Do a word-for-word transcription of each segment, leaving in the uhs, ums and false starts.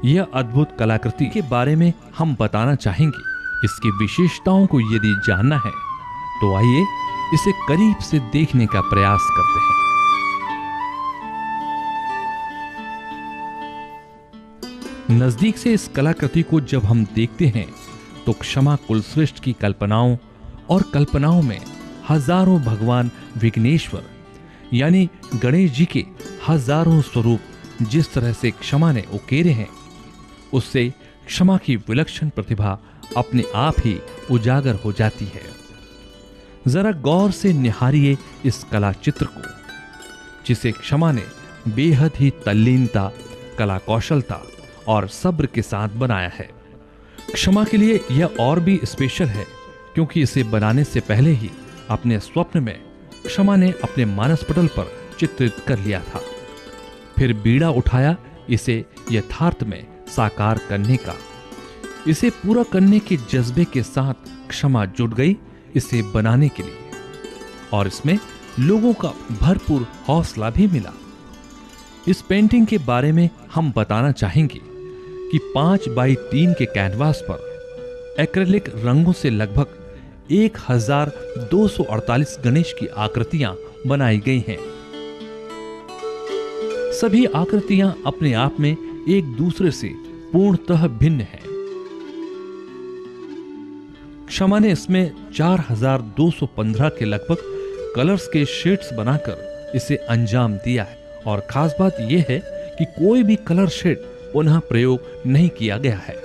यह अद्भुत कलाकृति के बारे में हम बताना चाहेंगे। इसकी विशेषताओं को यदि जानना है तो आइए इसे करीब से देखने का प्रयास करते हैं। नजदीक से इस कलाकृति को जब हम देखते हैं तो क्षमा कुलश्रेष्ठ की कल्पनाओं और कल्पनाओं में हजारों भगवान विघ्नेश्वर यानी गणेश जी के हजारों स्वरूप जिस तरह से क्षमा ने उकेरे हैं, उससे क्षमा की विलक्षण प्रतिभा अपने आप ही उजागर हो जाती है। जरा गौर से निहारिए इस कला चित्र को, जिसे क्षमा ने बेहद ही तल्लीनता, कला कौशलता और सब्र के साथ बनाया है। क्षमा के लिए यह और भी स्पेशल है क्योंकि इसे बनाने से पहले ही अपने स्वप्न में क्षमा ने अपने मानस पटल पर चित्रित कर लिया था। फिर बीड़ा उठाया इसे यथार्थ में साकार करने का। इसे पूरा करने के जज्बे के साथ क्षमा जुट गई इसे बनाने के लिए, और इसमें लोगों का भरपूर हौसला भी मिला। इस पेंटिंग के बारे में हम बताना चाहेंगे कि पांच बाई तीन के कैनवास पर एक्रेलिक रंगों से लगभग एक हजार दो सौ अड़तालीस गणेश की आकृतियां बनाई गई हैं। सभी आकृतियां अपने आप में एक दूसरे से पूर्णतः भिन्न हैं। क्षमा ने इसमें चार हजार दो सौ पंद्रह के लगभग कलर्स के शेड्स बनाकर इसे अंजाम दिया है, और खास बात यह है कि कोई भी कलर शेड पुनः प्रयोग नहीं किया गया है।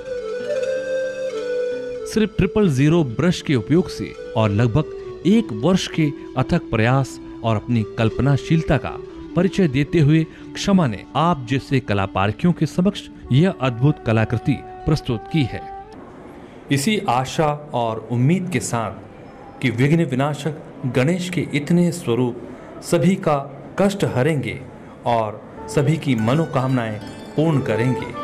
सिर्फ ट्रिपल जीरो ब्रश के उपयोग से और लगभग एक वर्ष के अथक प्रयास और अपनी कल्पनाशीलता का परिचय देते हुए क्षमा ने आप जैसे कलापारखियों के समक्ष यह अद्भुत कलाकृति प्रस्तुत की है। इसी आशा और उम्मीद के साथ कि विघ्न विनाशक गणेश के इतने स्वरूप सभी का कष्ट हरेंगे और सभी की मनोकामनाएं पूर्ण करेंगे।